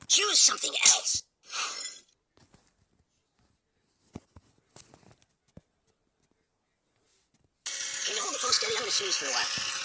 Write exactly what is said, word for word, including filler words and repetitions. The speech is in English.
Choose something else. Can you hold the phone steady? I'm going to snooze for a while.